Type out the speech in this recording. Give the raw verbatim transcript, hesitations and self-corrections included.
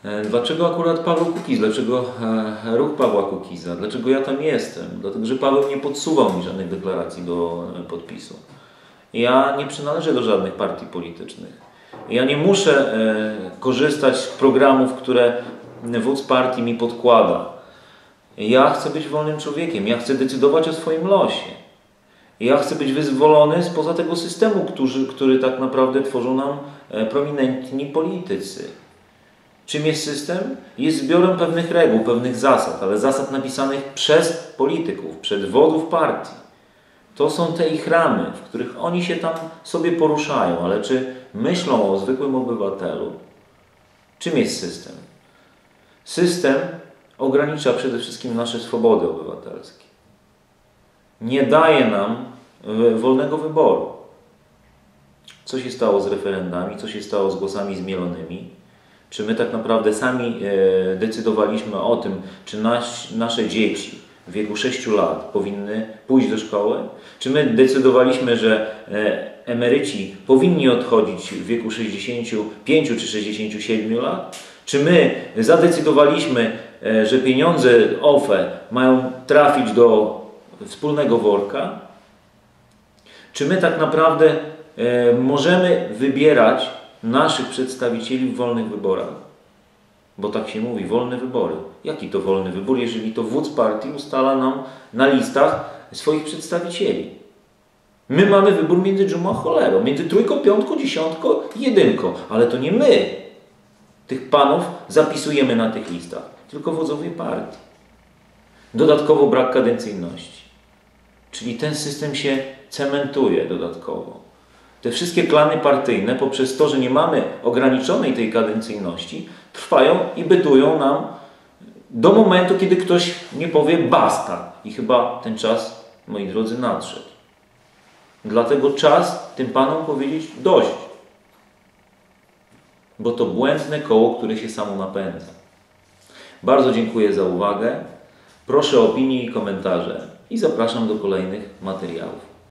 Dlaczego akurat Paweł Kukiz? Dlaczego ruch Pawła Kukiza? Dlaczego ja tam jestem? Dlatego, że Paweł nie podsuwał mi żadnych deklaracji do podpisu. Ja nie przynależę do żadnych partii politycznych. Ja nie muszę e, korzystać z programów, które wódz partii mi podkłada. Ja chcę być wolnym człowiekiem. Ja chcę decydować o swoim losie. Ja chcę być wyzwolony spoza tego systemu, który, który tak naprawdę tworzą nam e, prominentni politycy. Czym jest system? Jest zbiorem pewnych reguł, pewnych zasad, ale zasad napisanych przez polityków, przez wodów partii. To są te ich ramy, w których oni się tam sobie poruszają, ale czy myślą o zwykłym obywatelu? Czym jest system? System ogranicza przede wszystkim nasze swobody obywatelskie. Nie daje nam wolnego wyboru. Co się stało z referendami? Co się stało z głosami zmielonymi? Czy my tak naprawdę sami e, decydowaliśmy o tym, czy nasz, nasze dzieci w wieku sześciu lat powinny pójść do szkoły? Czy my decydowaliśmy, że e, emeryci powinni odchodzić w wieku sześćdziesięciu pięciu czy sześćdziesięciu siedmiu lat? Czy my zadecydowaliśmy, e, że pieniądze O F E mają trafić do wspólnego worka? Czy my tak naprawdę e, możemy wybierać naszych przedstawicieli w wolnych wyborach? Bo tak się mówi, wolne wybory. Jaki to wolny wybór, jeżeli to wódz partii ustala nam na listach swoich przedstawicieli? My mamy wybór między dżumą a cholerą, między trójką, piątką, dziesiątką i jedynką. Ale to nie my tych panów zapisujemy na tych listach, tylko wodzowie partii. Dodatkowo brak kadencyjności. Czyli ten system się cementuje dodatkowo. Te wszystkie klany partyjne, poprzez to, że nie mamy ograniczonej tej kadencyjności, trwają i bytują nam do momentu, kiedy ktoś nie powie basta. I chyba ten czas, moi drodzy, nadszedł. Dlatego czas tym panom powiedzieć dość. Bo to błędne koło, które się samo napędza. Bardzo dziękuję za uwagę. Proszę o opinie i komentarze i zapraszam do kolejnych materiałów.